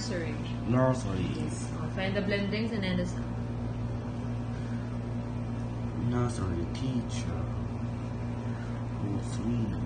Nursery. Nursery. Yes. Find the blendings and end the sound. Nursery teacher. 3